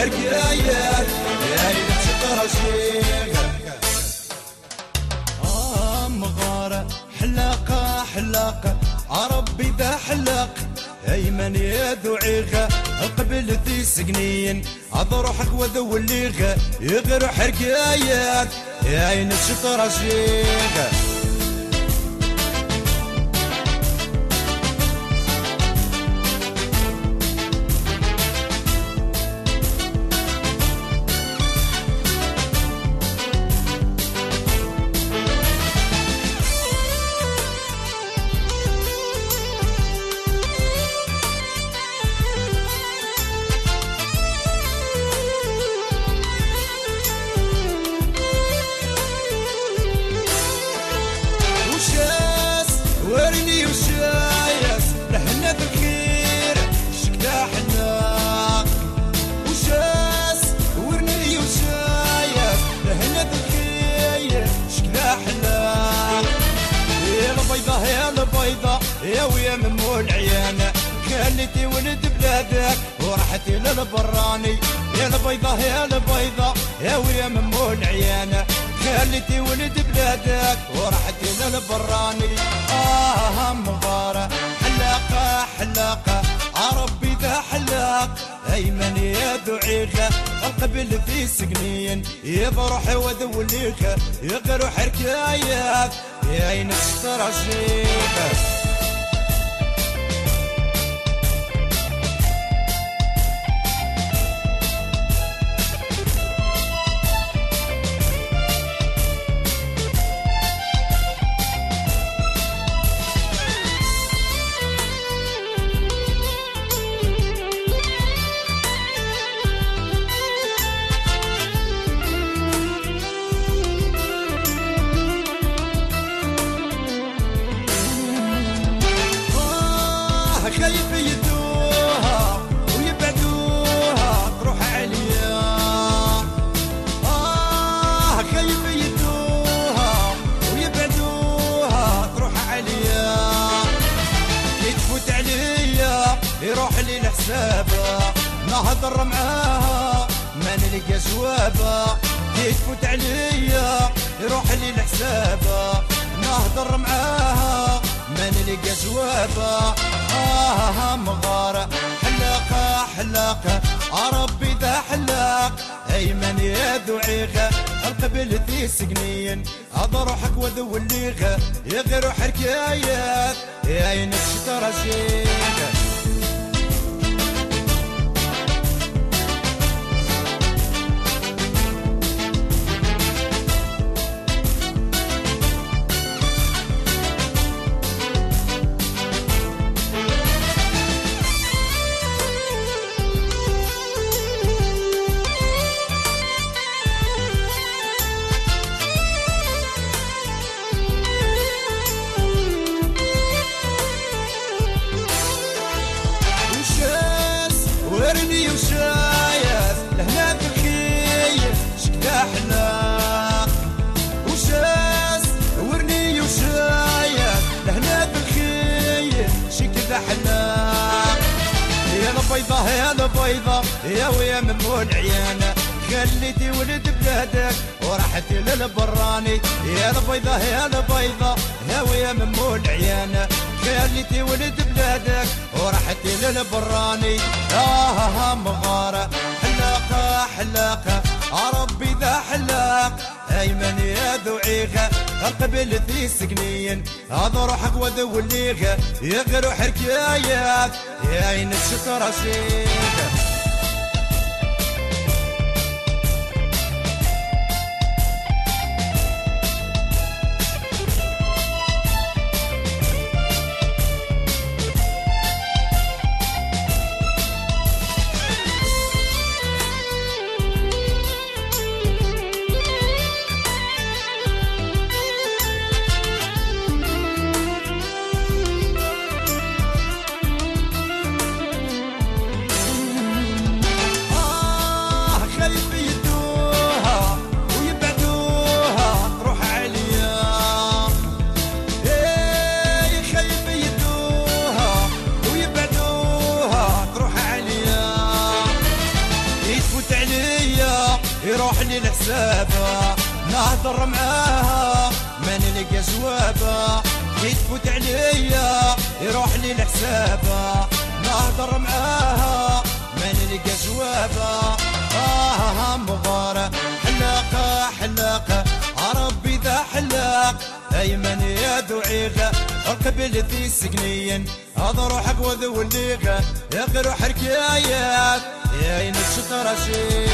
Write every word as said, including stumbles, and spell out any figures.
حكايات يا عين شطرشيك. آه مغارة حلاقة حلاقة عربي ذا حلاق ايمن يا ذعيغة قبل ذي سقنين اضروحك وذو الليغة يغير حكايات يا عين شطرشيك. ورني وشايس لهنا بالخير شكدا حلاق وشاس ورني وشايس لهنا بالخير شكدا حلاق. يا البيضة يا البيضة يا ويا ممو العيانة خليتي ولد بلادك ورحتي للبراني. يا البيضة يا البيضة يا ويا ممو العيانة خليتي ولد بلادك ورحتي للبراني. آه مغارة حلاقة حلاقة عربي ذا حلاق أيمن يا ذعيغة القبل في سقنين يبرح وذو الليخة يغير حكايات يا عين الشطرشيك. خايف يدوها ويبعدوها تروح عليا. آه خايف يدوها ويبعدوها تروح عليا. كي تفوت عليا يروح لي لحسابه نهضر معاها ما نلقى جوابه. كي تفوت عليا يروح لي لحسابه نهضر معاها ما نلقى جوابه. آه مغارة حلاقة حلاقة عربي ذا حلاق أيمن يا ذعيغة القبل ذي سقنين أضروحك وذو الليغة يغير حكايات يا عين الشطرشيك. ورني وشايس لهنا بالخير شكدا حلاق وشاس ورني وشايس لهنا بالخير شكدا حلاق. يا البيضة يا البيضة يا ويا ممو العيانة خليتي ولد بلادك ورحتي للبراني. يا البيضة يا البيضة يا ويا ممو العيانة خليتي ولد بلادك ورحتي للبراني. آه مغارة حلاقة حلاقة عربي ذا حلاق أيمن يا ذعيغة القبل ذي سقنين أضروحك وذو الليغة يغير حكايات يا عين الشطرشيك. يروح لي لحسابه نهضر معاها ما نلقى جوابه كي تفوت عليا يروح لي لحسابه نهضر معاها ما نلقى جوابه آه مغارة حلاقة حلاقة عربي ذا حلاق أيمن يا دعيغة القبل ذي سقنين هذا روحك وذو الليغة يا روح حكايات يا نشط رشيد